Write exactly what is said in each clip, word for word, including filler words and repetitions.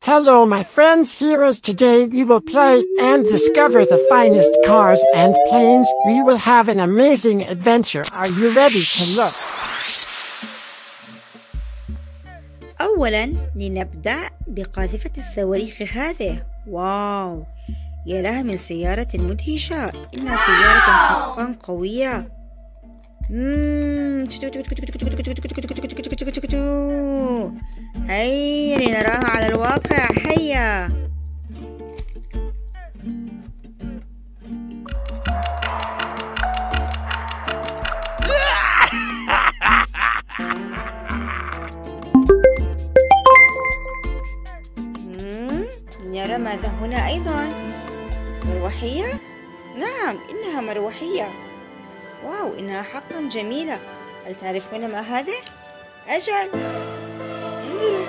Hello, my friends, heroes. Today we will play and discover the finest cars and planes. We will have an amazing adventure. Are you ready to look? أولاً لنبدأ بقاذفة الصواريخ هذه. واو، يا لها من سيارة مدهشة. إنها سيارة حقاً قوية. هيا لنراها على الواقع. هيا. نرى ماذا هنا أيضا. مروحية؟ نعم، إنها مروحية. واو، إنها حقا جميلة. هل تعرفون ما هذا؟ أجل، انظروا.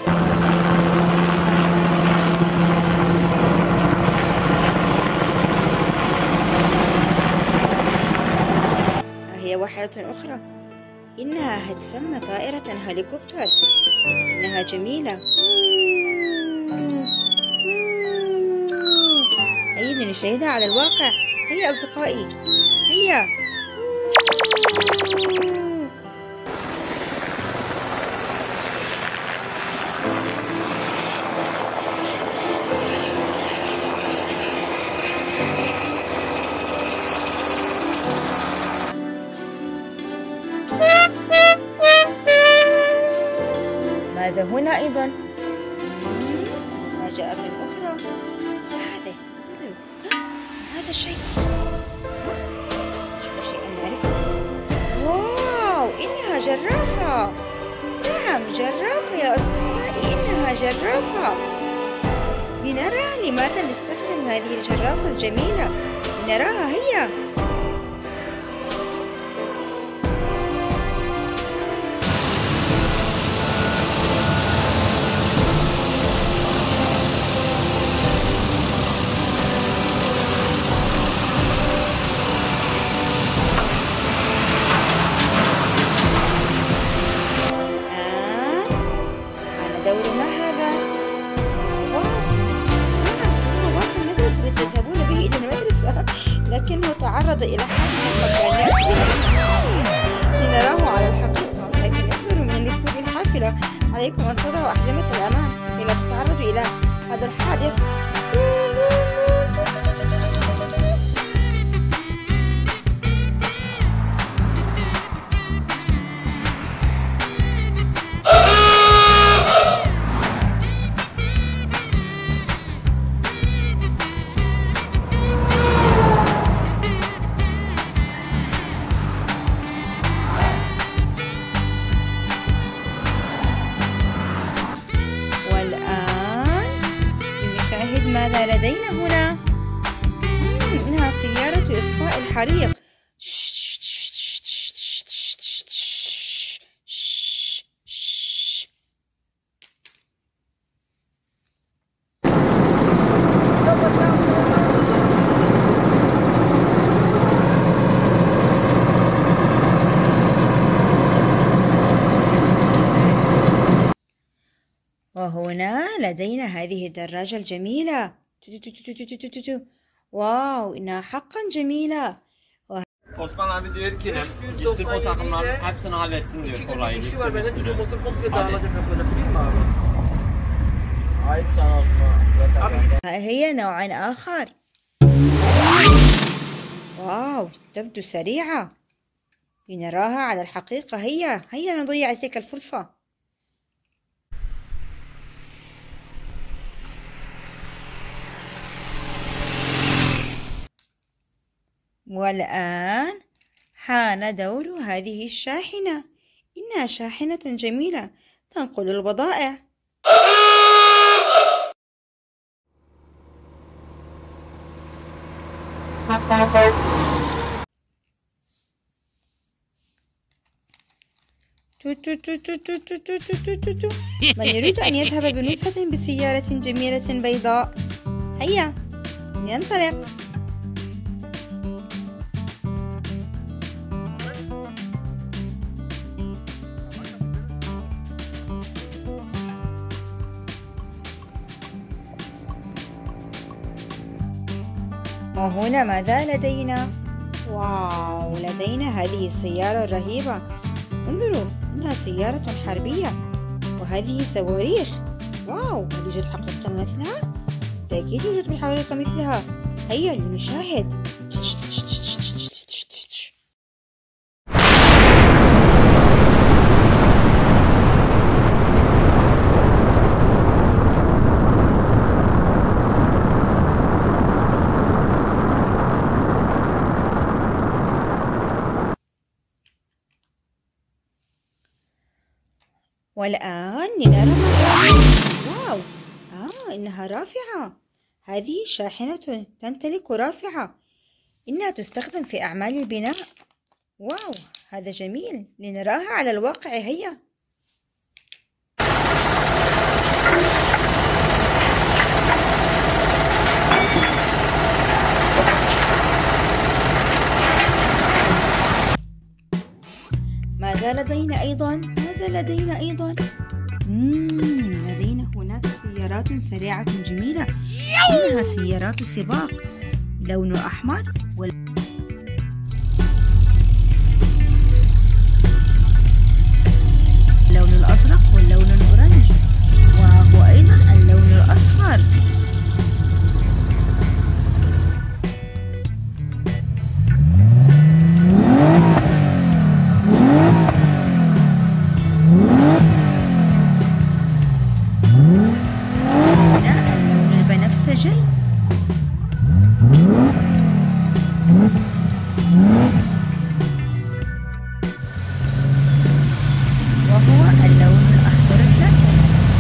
ها هي واحدة أخرى. إنها تسمى طائرة هليكوبتر. إنها جميلة. هيا لنشاهدها على الواقع. هيا أصدقائي، هيا. ماذا هنا أيضا؟ مفاجأة أخرى. هذا، انظروا، هذا الشيء. شو شيء نعرفه. واو، إنها جرافة. نعم، جرافة يا أصدقائي، إنها جرافة. لنرى لماذا نستخدم هذه الجرافة الجميلة. لنراها. هيا. دور ما هذا؟ باص. نعم، هو باص المدرسة الذي تذهبون به إلى المدرسة، لكنه تعرض إلى حادث مكاني لنراه على الحقيقة. لكن احذروا من ركوب الحافلة. عليكم أن تضعوا أحزمة الأمان كي لا تتعرضوا إلى هذا الحادث. ماذا لدينا هنا؟ إنها سيارة إطفاء الحريق. وهنا لدينا هذه الدراجة الجميلة. واو، إنها حقا جميلة. Osman abi diyor ki gitsin o takımların hepsini halletsin diyor olayı. İşi var, benden çıkıyor motor komple dağılacak böyle, değil mi abi? Ayıp sana Osman. هي نوع آخر. واو، تبدو سريعة. لنراها على الحقيقة. هيا هيا نضيع تلك الفرصة. والآن حان دور هذه الشاحنة. إنها شاحنة جميلة تنقل البضائع. من يريد أن يذهب بنزهة بسيارة جميلة بيضاء؟ هيا لننطلق. وهنا ماذا لدينا؟ واو، لدينا هذه السيارة الرهيبة. انظروا، إنها سيارة حربية، وهذه صواريخ. واو، هل يوجد حقيقة مثلها؟ بالتأكيد يوجد بالحقيقة مثلها. هيا لنشاهد. والآن لنرى ماذا. واو، آه إنها رافعة. هذه شاحنة تمتلك رافعة. إنها تستخدم في أعمال البناء. واو، هذا جميل. لنراها على الواقع. هيا. ماذا لدينا أيضا؟ ماذا لدينا أيضا؟ مم. لدينا هناك سيارات سريعة جميلة. إنها سيارات سباق، لون أحمر واللون الأزرق واللون الأورنج، وهو أيضا اللون الأصفر. وهو اللون الأخضر الداكن.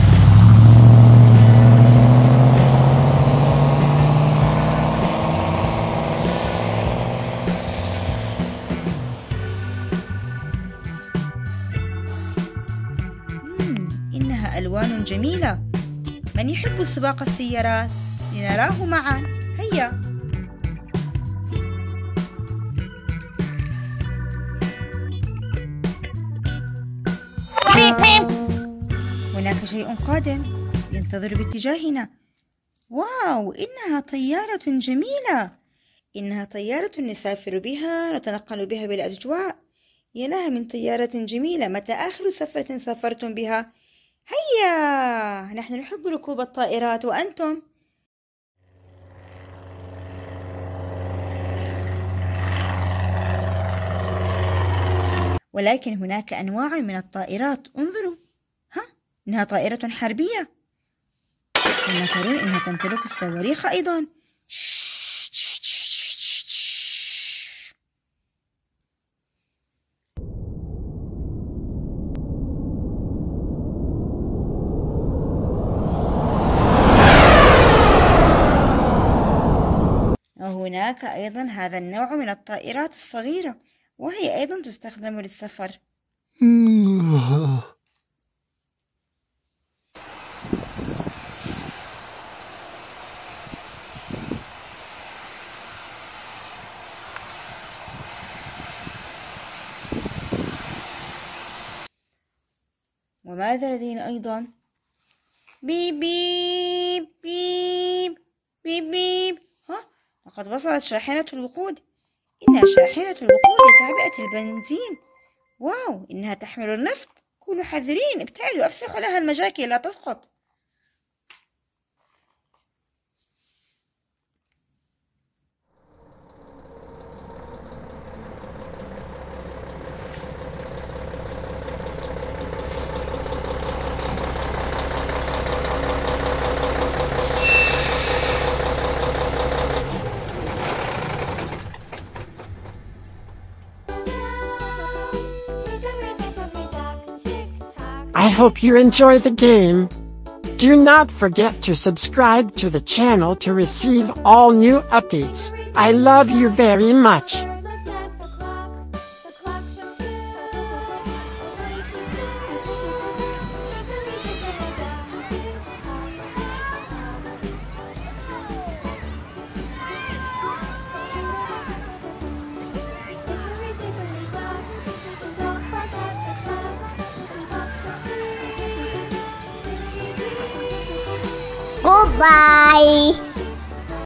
إنها ألوان جميلة. من يحب سباق السيارات؟ لنراه معا. هيا. هناك شيء قادم ينتظر باتجاهنا. واو، إنها طيارة جميلة. إنها طيارة نسافر بها، نتنقل بها بالأجواء. يا لها من طيارة جميلة. متى آخر سفرة سافرتم بها؟ هيا، نحن نحب ركوب الطائرات، وأنتم؟ ولكن هناك أنواع من الطائرات. انظروا، ها، إنها طائرة حربية. كما ترون إنها تمتلك الصواريخ أيضا. وهناك أيضا هذا النوع من الطائرات الصغيرة، وهي أيضا تستخدم للسفر. وماذا لدينا أيضا؟ بيب بيب بيب بيب بيب. ها، لقد وصلت شاحنة الوقود. إنها شاحنة الوقود لتعبئة البنزين. واو، إنها تحمل النفط. كونوا حذرين، ابتعدوا، أفسحوا لها المجاكي لا تسقط. I hope you enjoy the game. Do not forget to subscribe to the channel to receive all new updates. I love you very much. Goodbye.